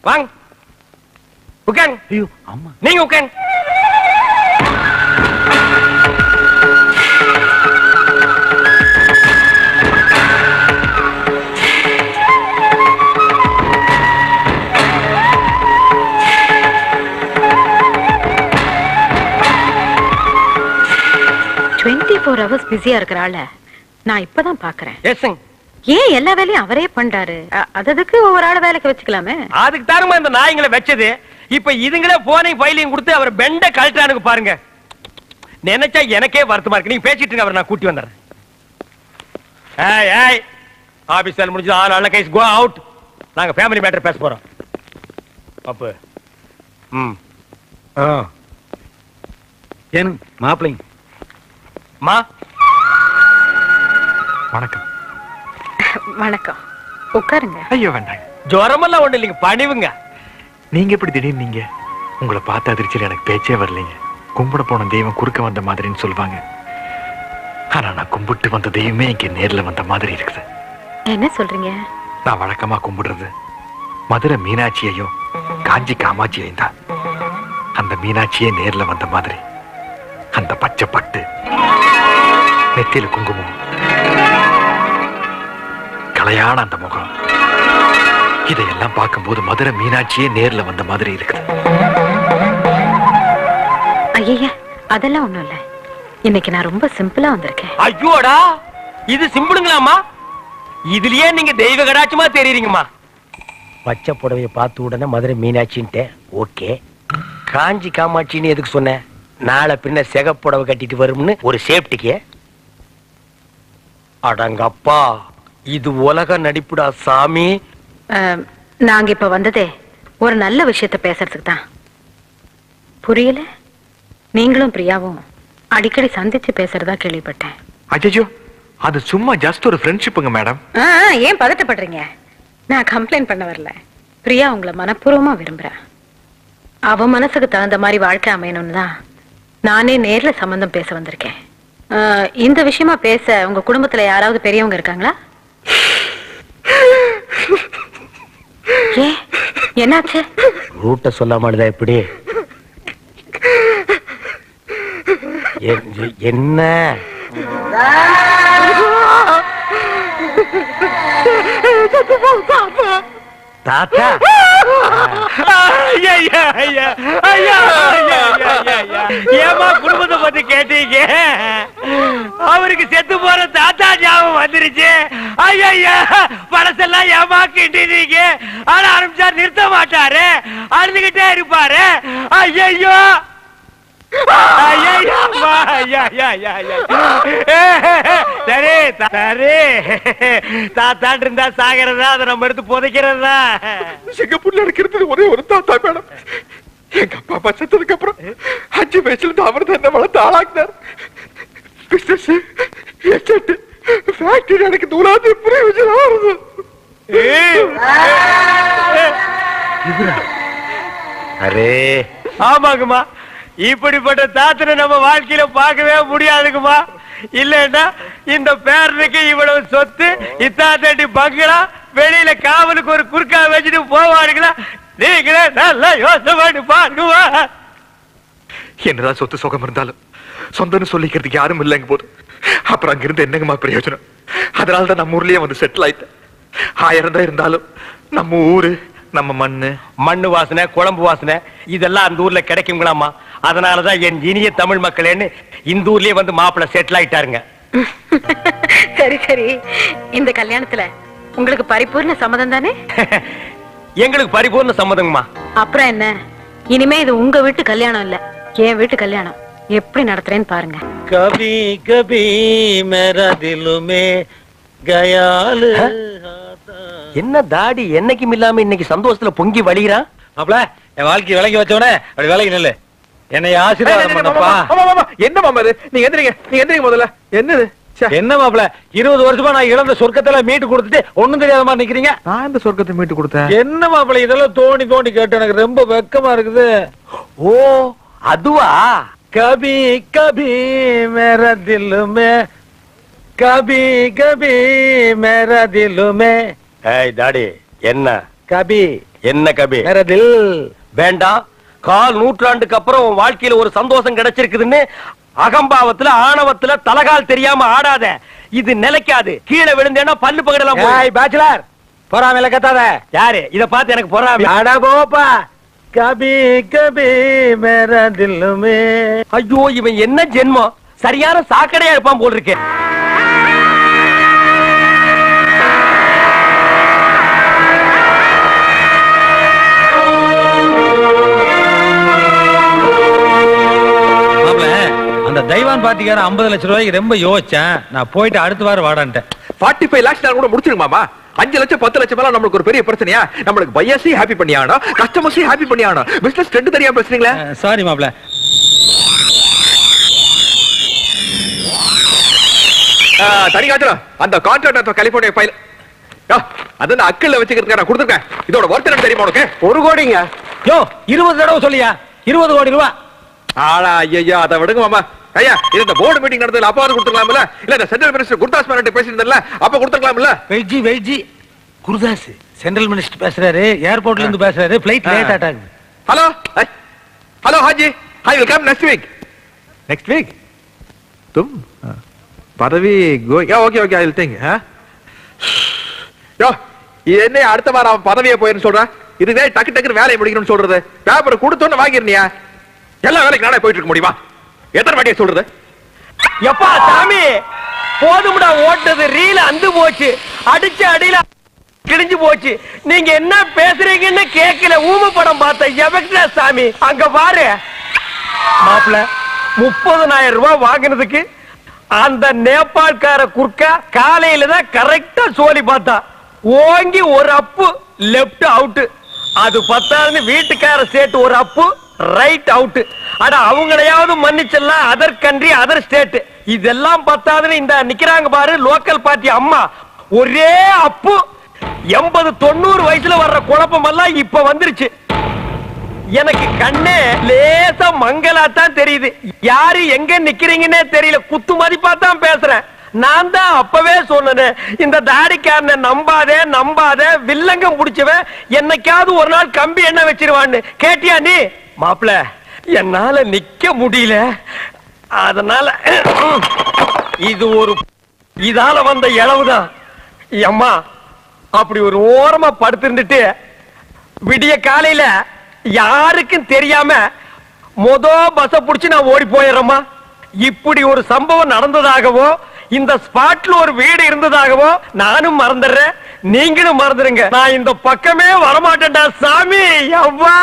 வாங்க உட்காருங்க. ஐயோ அம்மா நீங்க உட்காருங்க. பிஸியா இருக்கிறாள் நான் இப்பதான் பாக்குறேன். எஸ்ங்க. ஏன் எல்லா வேலையும் அவரே பண்றாரு? அதுக்கு ஒவ்வொரு ஆள வேலைக்கு வச்சுக்கலாமே. அதுக்கு தாருமா இந்த நாய்ங்களை வச்சது. இப்ப இதுங்களே போனையும் ஃபைலையும் கொடுத்து அவர் பெண்ட கழட்டானுக்கு பாருங்க. நினைச்சா எனக்கே வருத்தமா இருக்கு. நீங்க பேசிட்டு இருங்க, அவர் நான் கூட்டி வந்துடுறேன். ஏய் ஏய் ஆபீஸ் முடிஞ்சு ஆல் கேஸ் கோ அவுட். நாங்க ஃபேமிலி மேட்டர் பேச போறோம். அப்ப ஏன் மாப்பிள்ளைங்க மா வணக்கம். வணக்கம், உட்காருங்க. ஐயோ வேண்டாங்க. ஜுரமெல்லாம் ஒண்ணு இல்லைங்க, பணிவுங்க. நீங்க எப்படி திடீர்னு நீங்க உங்களை பார்த்த அதிர்ச்சியில் எனக்கு பேச்சே வரலைங்க. கும்பிட போன தெய்வம் குறுக்க வந்த மாதிரின்னு சொல்லுவாங்க. ஆனா நான் கும்பிட்டு வந்த தெய்வமே இங்க நேர்ல வந்த மாதிரி இருக்குது. என்ன சொல்றீங்க? நான் வழக்கமா கும்பிடுறது மதுரை மீனாட்சியையும் காஞ்சி காமாட்சியையும் தான். அந்த மீனாட்சியே நேர்ல வந்த மாதிரி அந்த பச்சை பட்டு, நெத்தியில குங்குமம், கலையான அந்த முகம், இதையெல்லாம் பார்க்கும்போது மதுரை மீனாட்சியே நேர்ல வந்த மாதிரி இருக்கு. ஐயா அதெல்லாம் ஒண்ணும் இல்ல. இன்னைக்கு நான் ரொம்ப சிம்பிளா வந்திருக்கேன். ஐயோடா, இது சிம்பிளுங்களாமா? இதுலயே நீங்க தெய்வ கடாட்சமா தெரியுறீங்கம்மா. பச்சை புடவைய பார்த்த உடனே மதுரை மீனாட்சின்ட்டு ஓகே. காஞ்சி காமாட்சின்னு எதுக்கு சொன்ன? நாளை பின்ன செகப்புடவை கட்டிட்டு வரும்னு ஒரு சேஃப்டிக்கு. அடங்கப்பா, இது உலக நடிப்புடா சாமி. நாங்க இப்ப வந்ததே ஒரு நல்ல விஷயத்த பேசுறதுக்கு தான். புரியல? நீங்களும் பிரியாவும் அடிக்கடி சந்திச்சு பேசுறதா கேள்விப்பட்டேன். அஜயோ, அது சும்மா ஜஸ்ட் ஒரு ஃப்ரெண்ட்ஷிப்புங்க மேடம். ஏன் பதட்டப்படுறீங்க? நான் கம்ப்ளைண்ட் பண்ண வரல. பிரியா உங்களை மனப்பூர்வமா விரும்புறா. அவ மனசுக்கு தகுந்த மாதிரி வாழ்க்கை அமையணும்னு தான் நானே நேர்ல சம்பந்தம் பேச வந்திருக்கேன். இந்த விஷயமா பேச உங்க குடும்பத்துல யாராவது பெரியவங்க இருக்காங்களா? ஏ என்னாச்சு? ரூட்ட சொல்லாமதான் எப்படி? என்ன தாத்தா? ஏமா குடும்பத்தை பத்தி கேட்டீங்க? அவருக்கு செத்து போற தாத்தா ஞாபகம் வந்துருச்சு. ஐயா பழசெல்லாம் ஏமா கிட்டீங்க? ஆட ஆரம்பிச்சா நிறுத்த மாட்டாரு, அழுதுகிட்டே இருப்பாரு. ஐயோ சரி சரி, தாத்தாட்டு இருந்தா சாகிறதா, அதை நம்ம எடுத்து புதைக்கிறதா? சிங்கப்பூர்ல இருக்கிறது ஒரே ஒரு தாத்தா மேடம். எங்க அப்பா அப்பா செத்ததுக்கு அப்புறம் 5 வயசுல அவர் தான் என்ன வளர்த்து ஆளாக்குனார். பிசினஸ், எஸ்டேட், ஃபேக்டரி எனக்கு தூராது பிரயோஜனம். அரே ஆமாங்கம்மா, இப்படிப்பட்ட தாத்தனை நம்ம வாழ்க்கையில பார்க்கவே முடியாதுக்குமா. இல்லன்னா இந்த பேரனுக்கு இவ்வளவு சொத்து, இத்தாத்தி பங்களா, வெளியில காவலுக்கு ஒரு குறுக்கா வச்சுட்டு போவாருங்களா? நீங்களே நல்லா யோசனை பண்ணி பாருங்கம்மா. என்னதான் சொத்து சுகம் இருந்தாலும் சொந்தம்னு சொல்லிக்கிறதுக்கு யாரும் இல்லைங்க போது அப்புறம் அங்கிருந்து என்னங்கம்மா பிரயோஜனம்? அதனாலதான் நம்ம ஊர்லயே வந்து செட்டில் ஆயிட்டேன். 1000 தான் இருந்தாலும் நம்ம ஊரு, நம்ம மண்ணு வாசனை, குழம்பு வாசனை இதெல்லாம் அந்த ஊர்ல கிடைக்குங்களாமா. அதனாலதான் என் இனிய தமிழ் மக்களேன்னு இந்த ஊர்லயே வந்து மாப்பிள்ள செட்டில் ஆயிட்டாருங்க. சரி சரி, இந்த கல்யாணத்துல உங்களுக்கு பரிபூர்ண சம்மதம் தானே? எங்களுக்கு பரிபூர்ண சம்மதங்கம்மா. அப்புறம் என்ன, இனிமே இது உங்க வீட்டு கல்யாணம் இல்ல, என் வீட்டு கல்யாணம். எப்படி நடத்துறேன்னு பாருங்க. கபி கபி மேரா திலுமே கயாலு. என்ன தாடி என்னைக்கும் இல்லாம இன்னைக்கு சந்தோஷத்துல பொங்கி வழிகிறான்? மாப்ள, என் வாழ்க்கை விளங்கி வச்சவனே அப்படி விலகி நில்லு. என்னை ஆசீர்வாதம் பண்ணப்பா. என்ன மாமா இது? நீங்க எந்திரிங்க முதல்ல. என்னது என்ன மாப்ள, 20 வருஷமா நான் இழந்த சொர்க்கத்துல மீட்டு கொடுத்துட்டு ஒண்ணும் தெரியாத மாதிரி நிக்கிறீங்க. நான் இந்த சொர்க்கத்தை மீட்டு கொடுத்தேன்? என்ன மாப்ள இதெல்லாம் தோண்டி தோண்டி கேட்டு எனக்கு ரொம்ப வெக்கமா இருக்குது. ஓ அதுவா? கபி கபி மேரா திலுமே, கபி கபி மேரா திலுமே. ஏய் தாடி, என்ன கபி என்ன கபி? மேரா தில். வேண்டாம். கால் நூற்றாண்டுக்கு அப்புறம் உன் வாழ்க்கையில ஒரு சந்தோஷம் கிடைச்சிருக்குதுன்னு அகம்பாவத்துல ஆணவத்துல தலகால் தெரியாம ஆடாத. இது நிலைக்காது. கீழே விழுந்தேன்னா பல்லு பகடலாம். ஏய் பேச்சுலர், பொறாமையில கத்தாத. யாரு இத பார்த்து எனக்கு பொறாமை? அட போப்பா. கபி கபி மேரா தில்லுமே. ஐயோ, இவன் என்ன ஜென்மம்? சரியான சாக்கடையா இருப்பான் போல் இருக்கேன். அந்த தைவான் பாட்டிக்கார 50 லட்சம் ரூபாய்க்கு ரொம்ப யோசிச்சேன். நான் போயிட்டு அடுத்த வாரம் வாடான்ட்டேன். 45 lakhs கூட முடிச்சிருங்க மாமா. 5 லட்சம் 10 லட்சம் எல்லாம் நம்மளுக்கு ஒரு பெரிய பிரச்சனையா? நம்மளுக்கு பையர்ஸையும் ஹாப்பி பண்ணி ஆகணும், கஸ்டமர்ஸையும் ஹாப்பி பண்ணி ஆகணும். பிசினஸ் ட்ரெண்ட் தெரியாம பேசுறீங்களா? சாரி மாப்ள. தனி காட்டுறோம். அந்த கான்ட்ராக்ட் கலிபோர்னியா ஃபைல் அத நான் அக்கல்ல வச்சுக்கிறதுக்கு நான் கொடுத்துருக்கேன். இதோட ஒர்த் என்ன தெரியுமா உனக்கு? 1 கோடிங்க. யோ 20 தடவை சொல்லியா? 20 கோடி ரூபாய். ஆளா ஐயா, அதை விடுங்க மாமா. ஐயா, இது இந்த போர்டு மீட்டிங் நடந்ததுல அப்பா கொடுத்துக்கலாம்ல? இல்ல இந்த சென்ட்ரல் மினிஸ்டர் குர்தாஸ் மேனன் பேசியிருந்தல அப்ப கொடுத்துக்கலாம்ல? வெயிட்ஜி குருதாஸ் சென்ட்ரல் மினிஸ்டர் பேசுறாரு, ஏர்போர்ட்ல இருந்து பேசுறாரு, ஃளைட் லேட் ஆட்டாங்க. Hello hello Haji, I will come next week. Next week तुम பதவி okay okay I will think. யோ, என்ன அடுத்த வாரம் அவன் பதவியை போயிருன்னு சொல்றான். இதுவே டக்கு டக்குன்னு வேலையை முடிக்கணும்னு சொல்றது. பேப்பர் கொடுத்தோன்னு வாங்கிருந்தியா? எல்லா வேலைக்கு நானே போயிட்டு இருக்க முடியுமா? எத்தனை வாட்டியை சொல்றது? எப்பா சாமி, போதும்டா ஓட்டது. ரீல அந்து போச்சு, அடிச்ச அடியில கிழிஞ்சு போச்சு. நீங்க என்ன பேசுறீங்கன்னு கேட்கல. ஊம படம் பார்த்த எவக்டா சாமி. அங்க பாரு மாப்பிள்ள, 30,000 ரூபாய் வாங்கினதுக்கு அந்த நேபாள்கார குர்க்கா காலையில தான் கரெக்டா சோலி பார்த்தா. ஓங்கி ஒரு அப்பு லெப்ட் அவுட். அது பத்தாதுன்னு வீட்டுக்கார சேட்டு ஒரு அப்பு ரைட் அவுட். அட அவங்களையாவது மன்னிச்செல்லாம், அதர் கண்ட்ரி அதர் ஸ்டேட். இதெல்லாம் பத்தாதுன்னு இந்த நிக்கிறாங்க பாரு லோக்கல் பார்ட்டி அம்மா, ஒரே அப்பு. 80-90 வயசுல வர்ற குழப்பம் எல்லாம் இப்ப வந்துருச்சு. எனக்கு கண்ணே லேசா மங்கலாத்தான் தெரியுது. யாரு எங்க நிக்கிறீங்கன்னே தெரியல. குத்து மதிப்பா தான் பேசுறேன். நான் தான் அப்பவே சொன்னேன், இந்த தாடிக்காரனை நம்பாதே நம்பாதே, வில்லங்கம் முடிச்சவன் என்னைக்காவது ஒரு நாள் கம்பி என்ன வச்சிருவான்னு. கேட்டியா நீ? மாப்பிள, என்னால நிக்க முடியல. அதனால இது ஒரு இதால வந்த இளவுதான். அம்மா அப்படி ஒரு ஓரமா படுத்திருந்துட்டு விடிய காலையில யாருக்கும் தெரியாம பஸ் புடிச்சு நான் ஓடி போயிடுறேம்மா. இப்படி ஒரு சம்பவம் நடந்ததாகவோ இந்த ஸ்பாட்ல ஒரு வீடு இருந்ததாகவோ நானும் மறந்துடுறேன், நீங்களும் மறந்துடுங்க. நான் இந்த பக்கமே வரமாட்டேன்டா சாமி. அவ்வா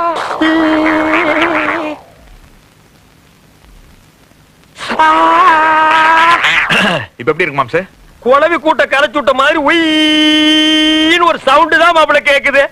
இப்ப எப்படி இருக்கு மாம்சே? குளவி கூட்ட கரைச்சு விட்ட மாதிரி உயின்னு ஒரு சவுண்ட் தான் மாப்பிள கேக்குது.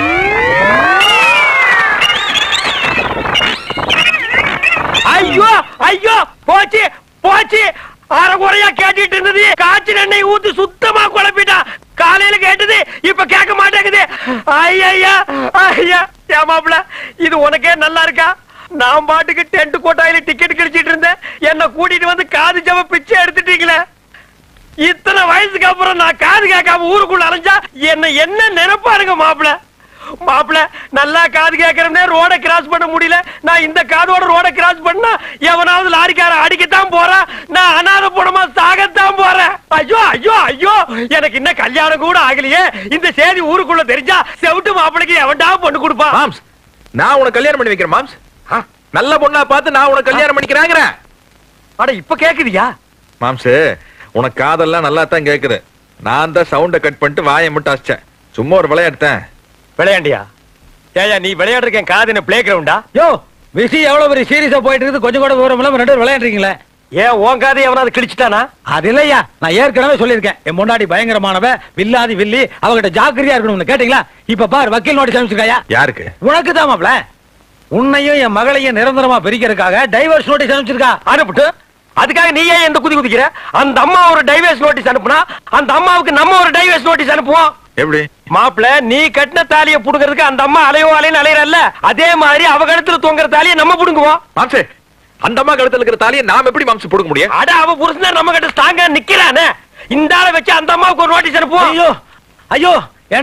ஐயோ ஐயோ, போச்சு போச்சு. அரைகுறையா கேட்டுட்டு இருந்தது காய்ச்சல் எண்ணெய் ஊத்தி சுத்தமா குழப்பிட்டா. காலையில கேட்டது இப்ப கேட்க மாட்டேங்குது. ஐயா ஐயா, ஏமாப்ல இது உனக்கே நல்லா இருக்கா? நான் பாட்டுக்கு டென்ட் கோட்டாயில டிக்கெட் கிடைச்சிட்டு இருந்தேன். என்ன கூட்டிட்டு வந்து காது ஜவ பிச்சை எடுத்துட்டீங்களே. இத்தனை வயசுக்கு அப்புறம் நான் காது கேட்காம ஊருக்குள்ள அலைஞ்சா என்ன நினைப்பாருங்க மாப்பிள? மாப்பிள நல்லா காது கேட்கறே, ரோட கிராஸ் பண்ண முடியல. நான் இந்த காதோட ரோட கிராஸ் பண்ணா எவனாவது லாரிக்கார அடிக்கத்தான் போறேன். நான் அனாத பணமா சாகத்தான் போறேன். ஐயோ ஐயோ ஐயோ, எனக்கு இன்னும் கல்யாணம் கூட ஆகலையே. இந்த செய்தி ஊருக்குள்ள தெரிஞ்சா செவிட்டு மாப்பிளைக்கு எவன்டா பொண்ணு கொடுப்பா? மாம்ஸ், நான் உனக்கு கல்யாணம் பண்ணி வைக்கிறேன் மாம்ஸ். நல்ல பொண்ணா பார்த்து நான் உனக்கு கல்யாணம் பண்ணிக்கிறாங்க. அட இப்ப கேக்குதியா? மாம்ஸ், உனக்கு காதெல்லாம் நல்லா தான் கேக்குது. நான் தான் சவுண்ட கட் பண்ணிட்டு வாயை மட்டும் அடிச்சேன். சும்மா ஒரு விளையாடுத்தேன். விளையாண்டியா? ஏயா நீ விளையாடுறேன் காது என்ன பிளே கிரவுண்டா? யோ விஷயம் எவ்வளவு பெரிய சீரியஸா போயிட்டு இருக்குது, கொஞ்சம் கூட விவரம் இல்லாம ரெண்டு விளையாடுறீங்களே. ஏன் உன் காது எவனாவது கிழிச்சிட்டானா? அது இல்லையா, நான் ஏற்கனவே சொல்லியிருக்கேன், என் முன்னாடி பயங்கரமானவ வில்லாதி வில்லி, அவகிட்ட ஜாக்கிரதையா இருக்கணும்னு. கேட்டீங்களா? இப்ப பார் வக்கீல் நோட்டீஸ் அனுப்பிச்சிருக்காயா? யாருக்கு? உனக்கு தான் மாப்ள. உன்னையும் என் மகளையும் நிரந்தரமா பிரிக்கிறதுக்காக டைவர்ஸ் நோட்டீஸ் அனுப்பிச்சிருக்கா. அனுப்பிட்டு அதுக்காக நீ ஏன் எந்த குதி குதிக்கிற? அந்த அம்மா ஒரு டைவர்ஸ் நோட்டீஸ் அனுப்புனா அந்த அம்மாவுக்கு நம்ம ஒரு டைவர்ஸ் நோட்டீஸ் அனுப்புவோம். எப்படி? மாப்பிள, நீ கட்டின தாலியை புடுங்கிறதுக்கு அந்த அம்மா அலையோ அலைன்னு அலையறல்ல, அதே மாதிரி அவ கழுத்துல தொங்குற தாலியை நம்ம புடுங்குவோம். மாம்சே, அந்த அம்மா கழுத்துல இருக்கிற தாலியை நாம எப்படி மாம்சு புடுங்க முடியும்? அட அவ புருஷன் நம்ம கிட்ட ஸ்ட்ராங்கா நிக்கிறானே, இந்த ஆளை வச்சு அந்த அம்மாவுக்கு ஒரு நோட்டீஸ் அனுப்புவோம். ஐயோ ஐயோ, ஏண்டா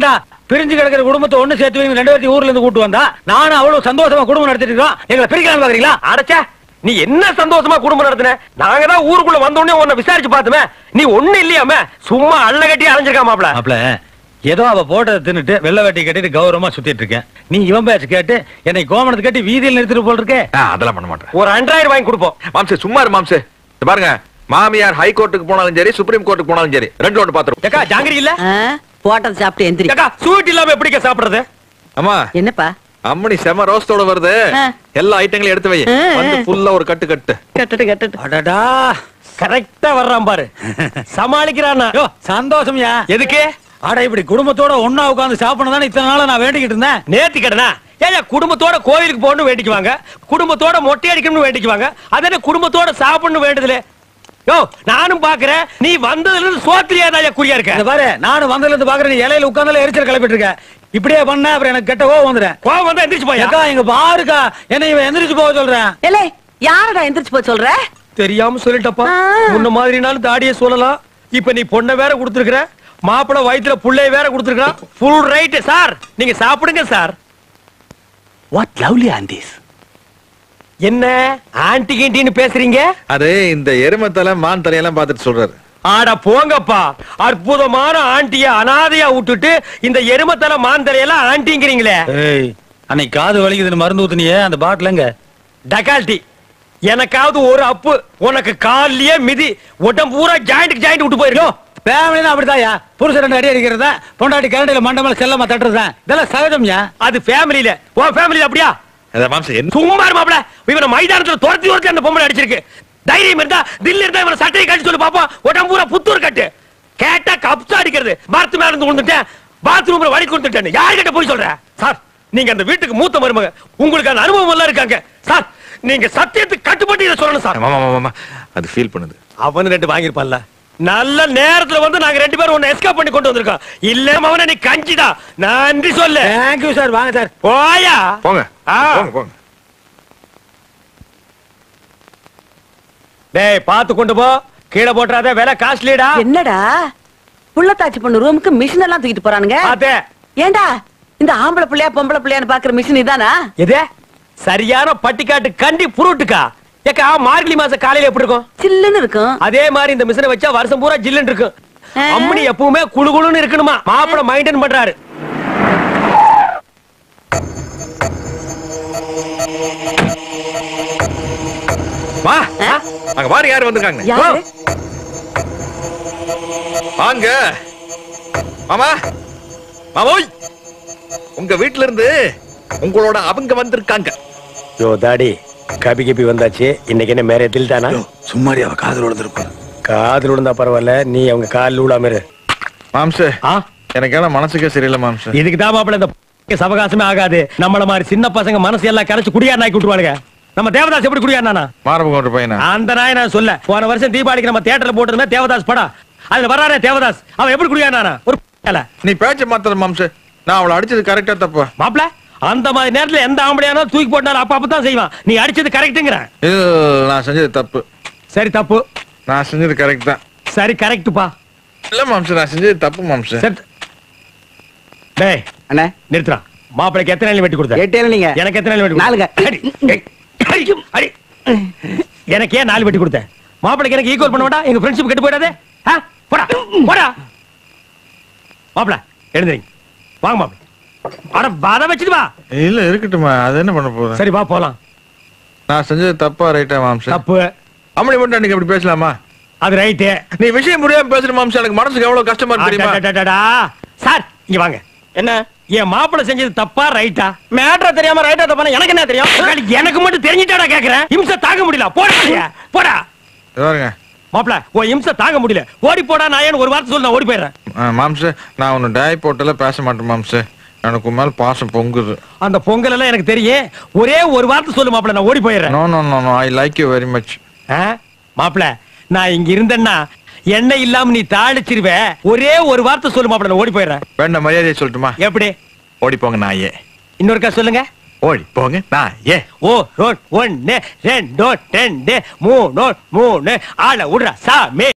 பிரிஞ்சு கிடக்கிற குடும்பத்தை ஒண்ணு சேர்த்து வைங்க 2 பேர்த்தையும் ஊர்ல இருந்து கூட்டு வந்தா நானும் அவ்வளவு சந்தோஷமா குடும்பம் நடத்திட்டு இருக்கோம். எங்களை பிரிக்கலாம் பாக்குறீங்களா? அடச்சே, நீ என்ன சந்தோஷமா குடும்பம் நடத்தின? நாங்க தான் ஊருக்குள்ள வந்த உடனே உன்னை விசாரிச்சு பார்த்துமே, நீ ஒண்ணு இல்லையாம சும்மா அள்ள கட்டி அலைஞ்சிருக்கா மாப்ள. மாப்ள ஏதோ அவ போட்டதை தின்னுட்டு வெள்ளை வேட்டி கட்டிட்டு கௌரவமா சுத்திட்டு இருக்கேன். நீ இவன் பேச்சு கேட்டு என்னை கோமணத்தை கட்டி வீதியில் நிறுத்திட்டு போல் இருக்கே. அதெல்லாம் பண்ண மாட்டேன். ஒரு 2000 வாங்கி கொடுப்போம். மாம்சே சும்மா இரு மாம்சே. இத பாருங்க, மாமியார் ஹை கோர்ட்டுக்கு போனாலும் சரி, சுப்ரீம் கோர்ட்டுக்கு போனாலும் சரி, ரெண்டு ஒன்று பாத்துரும். ஏக்கா ஜாங்கிரி இல்ல? போட்டது சாப்பிட்டு எந்திரி. ஏக்கா ஸ்வீட் இல்லாம எப்படிக்கா சாப்பிடுறது? அம்மா என்னப்பா அம்மணி செம ரோஸ்டோட வருது. எல்லா ஐட்டங்களையும் எடுத்து வை. வந்து ஃபுல்லா ஒரு கட்டு கட்டு. கட்டுட்டு அடடா கரெக்டா வர்றான் பாரு. சமாளிக்கிறானா? யோ சந்தோஷம்யா. எதுக்கு? அட இப்படி குடும்பத்தோட ஒண்ணா உட்கார்ந்து சாப்பிடணும் தானே இத்தனை நாளா நான் வேண்டிக்கிட்டு இருந்தேன். நேர்த்தி கடனா? ஏயா குடும்பத்தோட கோயிலுக்கு போகணும் வேண்டிக்குவாங்க, குடும்பத்தோட மொட்டை அடிக்கணும்னு வேண்டிக்குவாங்க, அதே குடும்பத்தோட சாப்பிடணும் வேண்டுதலே. யோ நானும் பாக்குறேன், நீ வந்ததுல இருந்து சோத்திரியாதாயா குறியா இருக்க. இத பாரு, நானும் வந்ததுல இருந்து பாக்குறேன், நீ இலையில உட்கார்ந்தால எரிச்சல் கிளப்பிட்டு இருக்க. இப்படியே பண்ண அப்புறம் எனக்கு கெட்ட கோவம் வந்துடும். கோவம் வந்தா எந்திரிச்சு போயா. அக்கா இங்க பாருக்கா, என்ன இவன் எந்திரிச்சு போக சொல்றேன். ஏலே யாரடா எந்திரிச்சு போக சொல்ற? தெரியாம சொல்லிட்டப்பா. முன்ன மாதிரினாலும் தாடியே சொல்லலாம். இப்ப நீ பொண்ணை வேற கொடுத்துருக்க, மாப்பிள வயித்துல புள்ளைய வேற கொடுத்துருக்கா. ஃபுல் ரைட் சார், நீங்க சாப்பிடுங்க சார். What lovely aunties. என்ன ஆன்டி கிண்டின்னு பேசுறீங்க? அது இந்த எருமத்தலை மான் தலையெல்லாம் பார்த்துட்டு சொல்றாரு. ஆட போங்கப்பா, அற்புதமான ஆண்டிய அனாதையா விட்டுட்டு இந்த எருமத்தலை மாந்தரையெல்லாம் ஆண்டிங்கிறீங்களே. ஏய் அன்னைக்கு காது வலிக்குதுன்னு மருந்து ஊத்துனியே, அந்த பாட்டிலங்க டகால்டி. எனக்காவது ஒரு அப்பு, உனக்கு கால்லயே மிதி, உடம்பு பூரா ஜாயிண்ட் விட்டு போயிருக்கோம். ஃபேமிலினா அப்படிதாயா, புருஷன் 2 அடி அடிக்கிறதா, பொண்டாட்டி கரண்டில மண்டமல செல்லமா தட்டுறதா, இதெல்லாம் சகஜம்யா. அது ஃபேமிலில, உன் ஃபேமிலில அப்படியா? சும்மா மாப்ள, இவனை மைதானத்துல துரத்தி அந்த பொம்பளை அடிச்சிருக்கு. தைரியம் இருந்தா தில்லி இருந்தா இவனை சட்டையை கட்டி சொல்லி பாப்போம். உடம்பு பூரா புத்தூர் கட்டு. கேட்டா கப்ஸா அடிக்கிறது. மரத்து மேல இருந்து விழுந்துட்டேன், பாத்ரூம்ல வலி கொடுத்துட்டேன். யார்கிட்ட போய் சொல்ற? சார் நீங்க அந்த வீட்டுக்கு மூத்த மருமக, உங்களுக்கு அந்த அனுபவம் எல்லாம் இருக்காங்க சார். நீங்க சத்தியத்துக்கு கட்டுப்பட்டு இதை சொல்லணும் சார். அது ஃபீல் பண்ணுது. அவன் 2 வாங்கிருப்பான்ல. நல்ல நேரத்துல வந்து நாங்க 2 பேரும் உன்னை எஸ்கேப் பண்ணி கொண்டு வந்திருக்கோம். இல்ல அவனை நீ கஞ்சிடா. நன்றி சொல்லு. Thank you sir. வாங்க சார். போயா போங்க போங்க. டேய் பாத்து கொண்டு போ, கீழே போட்டுறாத, விலை காஸ்ட்லிடா. என்னடா புள்ளத்தாச்சி பொண்ணு ரூமுக்கு மிஷின் எல்லாம் தூக்கிட்டு போறானுங்க? பாத்தே. ஏண்டா இந்த ஆம்பளை பிள்ளையா பொம்பளை பிள்ளையான்னு பாக்குற மிஷின் இதானா? எது சரியான பட்டிக்காட்டு கண்டி புருட்டுக்கா? ஏக்கா மார்கழி மாசம் காலையில எப்படி இருக்கும்? சில்லுன்னு இருக்கும். அதே மாதிரி இந்த மிஷினை வச்சா வருஷம் பூரா ஜில்லுன்னு இருக்கும். அம்மனி எப்பவுமே குளுகுளுன்னு இருக்கணுமா, மாப்பிள மெயின்டைன் பண்றாரு. வா அங்க பாரு யாரு வந்திருக்காங்க. யாரு? வாங்க மாமா. மாமோய், உங்க வீட்ல இருந்து உங்களோட அவங்க வந்திருக்காங்க. யோ தாடி, கபி கபி வந்தாச்சு. இன்னைக்கு என்ன மேரேஜில் தானா? சும்மாரி அவ காதல் விழுந்திருக்கும். காதல் விழுந்தா பரவாயில்ல, நீ அவங்க காலில் விழாம இரு. மாம்சே எனக்கு ஏன்னா மனசுக்கே சரியில்லை மாம்சே. இதுக்கு தான் மாப்பிள்ள இந்த சவகாசமே ஆகாது. நம்மள மாதிரி சின்ன பசங்க மனசு எல்லாம் கரைச்சு குடியார் நாய்க்கு விட்டுருவானுங்க. நம்ம தேவதாஸ் எப்படி குடியார் நானா? மாரப பையனா அந்த நாய் நான் சொல்ல. போன வருஷம் தீபாவளிக்கு நம்ம தியேட்டர்ல போட்டுருந்தா தேவதாஸ் படம், அதுல வர்றாரே தேவதாஸ், அவன் எப்படி குடியார் நானா? ஒரு நீ பேச்ச மாத்தற மாம்சே. நான் அவளை அடிச்சது கரெக்டா தப்பா? மாப்பிள்ள அந்த மாதிரி நேரத்துல எந்த ஆம்பளையானாலும் தூக்கி போட்டாலும் அப்ப தான் செய்வான். நீ அடிச்சது கரெக்ட்டுங்கற. நான் செஞ்சது தப்பு. சரி தப்பு. நான் செஞ்சது கரெக்ட் தான். சரி கரெக்ட்டுப்பா. இல்ல மாம்சே, நான் செஞ்சது தப்பு மாம்சே. டேய் அண்ணே நிறுத்துறா. மாப்பிளைக்கு எத்தனை நாள் வெட்டி கொடுத்த? 8 நீங்க. எனக்கு எத்தனை நாள் வெட்டி? 4. அடி. எனக்கு ஏன் 4 வெட்டி கொடுத்த? மாப்பிளைக்கு எனக்கு ஈக்குவல் பண்ண வேண்டாம்? எங்க ஃப்ரெண்ட்ஷிப் கெட்டு போயிடாதே. போடா போடா. மாப்பிள எழுந்திரிங்க, வாங்க மாப்பிள. அட பாத வச்சிட்டு வா. இல்ல இருக்கட்டுமா, அது என்ன பண்ண போறேன். சரி வா போலாம். நான் செஞ்சது தப்பா ரைட்டா மாம்சே? தப்பு. அம்மனி மட்டும் அன்னைக்கு அப்படி பேசலாமா? அது ரைட்டு. நீ விஷயம் முடியாம பேசுற மாம்சே, எனக்கு மனசுக்கு எவ்வளவு கஷ்டமா இருக்கு தெரியுமா? சார் இங்க வாங்க. என்ன என் மாப்பிள செஞ்சது தப்பா ரைட்டா? மேட்டரை தெரியாம ரைட்டா தப்பா எனக்கு என்ன தெரியும்? எனக்கு மட்டும் தெரிஞ்சிட்டாடா கேக்குறேன். இம்சை தாங்க முடியல. போடா போடா. பாருங்க மாப்பிள, உன் இம்சை தாங்க முடியல. ஓடி போடா நாயன்னு ஒரு வார்த்தை சொல்லு, நான் ஓடி போயிடுறேன். மாம்சே, நான் உன்னை டேய் போட்டல பேச மாட்டேன் மாம்சே. எனக்கு மேல பாசம் பொங்குது. அந்த பொங்கல் எல்லாம் எனக்கு தெரியும். ஒரே ஒரு வார்த்தை சொல்லு மாப்பிள, நான் ஓடி போயிடுறேன். No no no no, I like you very much. மாப்பிள, நான் இங்க இருந்தேன்னா எண்ணெய் இல்லாம நீ தாளிச்சிருவ. ஒரே ஒரு வார்த்தை சொல்லு மாப்பிள, நான் ஓடி போயிடுறேன். வேண்டாம், மரியாதையை சொல்லட்டுமா? எப்படி? ஓடி போங்க நாயே. இன்னொருக்கா சொல்லுங்க. ஓடி போங்க நாயே. ஓ ரோட் 1 2 2 3 3 ஆள விடுறா சாமி.